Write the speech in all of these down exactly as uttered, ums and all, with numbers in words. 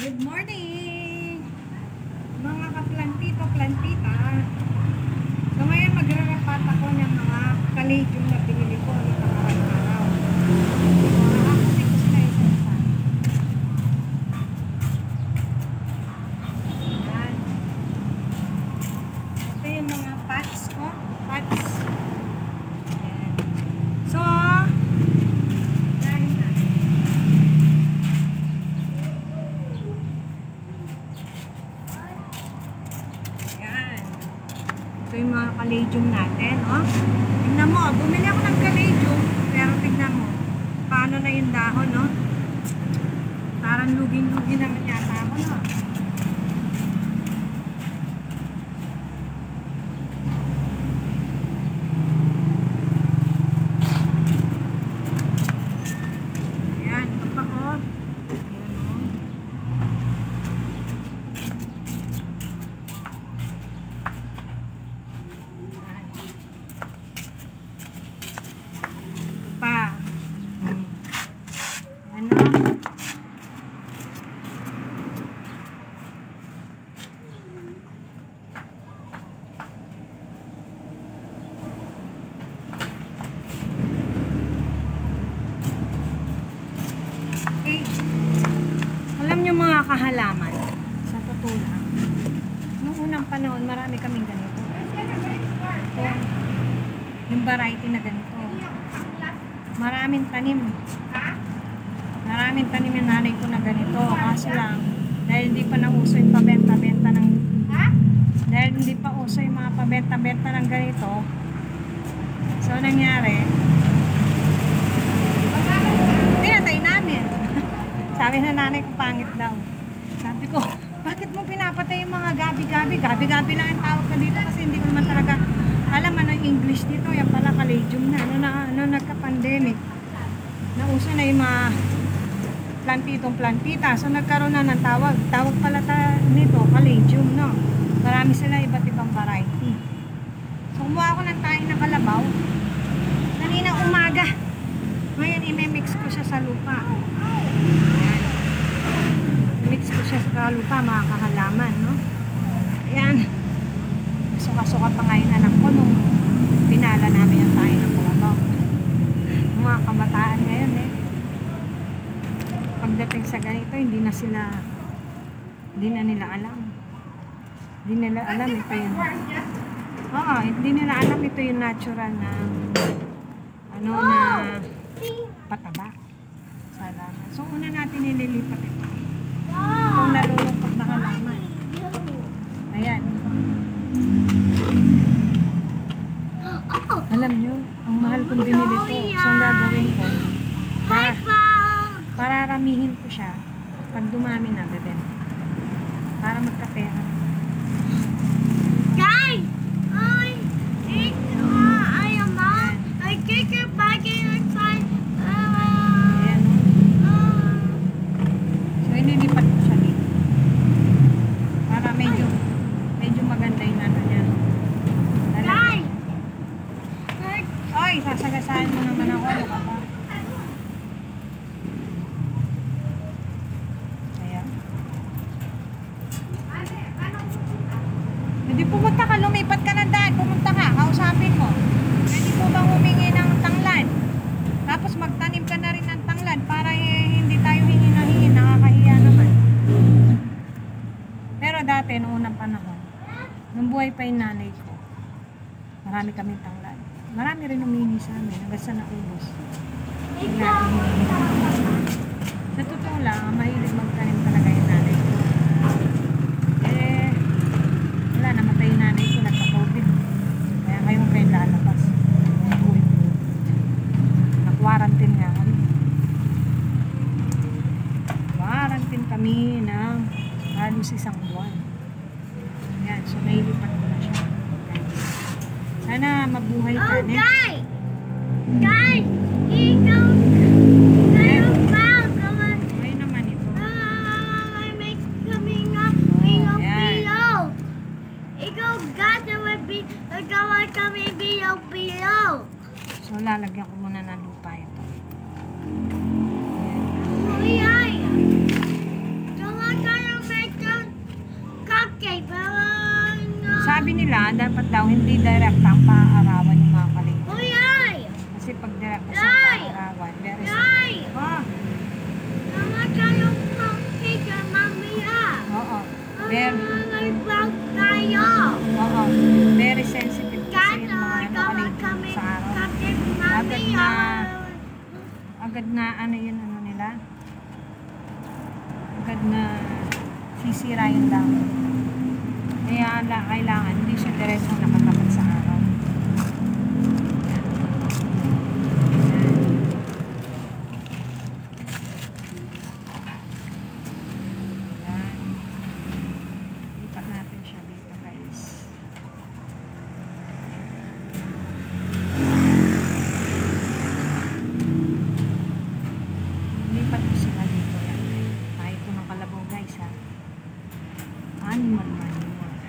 Good morning! Mga kaplantito-plantita. So ngayon magre-repat ako ng mga kalidyong na pinili ko ulit ang araw-araw. Makakasin ko sila isa-isa. Ayan. Ito yung mga pots ko. Pots. Ayan. So, ito yung mga caladium natin, oh. Tignan mo, bumili ako ng caladium, pero tignan mo, paano na yung dahon, no? Parang lugin-lugin naman yata ako, no? Ayan, ito pa, oh. Ayan, oh. Pa. Hmm. Ano? Okay. Alam niyo mga kahalaman, sa totoo lang, noong unang panahon, marami kaming ganito. Ito, yung variety na ganito. Maraming tanim. Maraming tanim yung nanay ko na ganito. Kaso lang, dahil hindi pa nauso yung pabenta-benta ng dahil hindi pa uso yung mga pabenta-benta ng ganito, so nangyari, pinatay namin. Sabi na nanay ko, pangit daw. Sabi ko, bakit mo pinapatay yung mga gabi-gabi? Gabi-gabi lang yung tawag ka dito kasi hindi ko naman talaga alam ano yung English dito. Yan pala caladium na. Ano, na, ano nagka-pandemic, nauso na yung mga plantitong plantita. So nagkaroon na ng tawag. Tawag pala ta nito, caladium, no? Marami sila iba't ibang variety. So kumuha ako ng taing na kalabaw. Kanina umaga. Ngayon imemix ko siya sa lupa. Ayan. Mix ko siya sa lupa, mga kahalaman, no? Ayan. Suka-suka pa ngayon anak ko nung pinala namin yung tayo ng kalabaw. Mga kabataan ngayon eh. Pagdating sa ganito, hindi na sila, hindi na nila alam. Hindi nila alam ito yung, oo, hindi nila alam ito yung natural na, ano na, pataba. Salamat. So, una natin nililipat ito. Itong nalulungkot na halaman. Ayan. Alam nyo, ang mahal kong binili ito. So, ang gagawin ko, para, pararamihin ko siya. Pag dumami na, bebenta. Para magkapera. Guys! I eat, uh, I am out. I take your bag inside. Uh, Ayan. uh, So, inilipat ko siya dito. Para medyo, medyo maganda yung ano niya. guys! Oy, sasagasaan mo naman ako. Ano ka ba? Ayan. Hindi pumunta ka, lumipat ka ng daan. Pumunta ka, kausapin mo. Pwede po bang humingi ng tanglad? Tapos magtanim ka na rin ng tanglad para eh, hindi tayo hingi na hingi. Nakakahiya naman. Pero dati, noong unang panahon, nung buhay pa yung nanay ko, marami kaming tanglad. Marami rin humingi sa amin hanggang sa naubos. Sa totoo lang, mahilig magtanim talaga yung nanay ko. Eh, wala, namatay yung nanay ko, nagka-COVID. Kaya ngayon kayo lalabas. Na-quarantine nga kami. Quarantine kami ng halos isang buwan. Yan, so nailipat ko na siya. Sana mabuhay ka, oh, ne? guys! Guys! Ikaw! Ikaw ba? Ay naman ito. I make coming up. Oh, Ikaw yan. below. Ikaw got it would be. Ikaw ay kami below below. So lalagyan ko muna ng lupa ito. Oh, yeah. Ikaw ay sabi nila, dapat daw hindi direct ang paarawan yung mga kalinga. Oh, yay! Kasi pag direct sa Yay! paarawan, very Yay! Oh, Mama, tayo pang picture, mamaya. oo. Very, Mag-vlog tayo. oo. Very sensitive kasi yung mga ano, kalinga sa araw. Kapit Agad na, mamaya. agad na ano yun ano nila. Agad na sisira yung damo. Kaya la, kailangan hindi siya diretsong nakatapat sa araw. Yan. Lipat natin siya dito, guys. Lipat ko sila dito. Yan. Tayo po ng kalabaw, guys, ha. Animal man.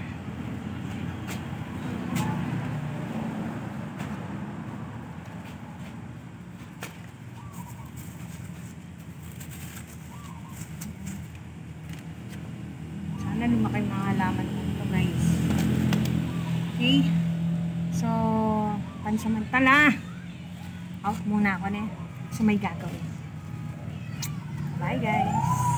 Sana lumaki yung mga halaman ko ito, guys. Okay? So, pansamantala, out muna ako na. So, may gagawin. Bye, guys.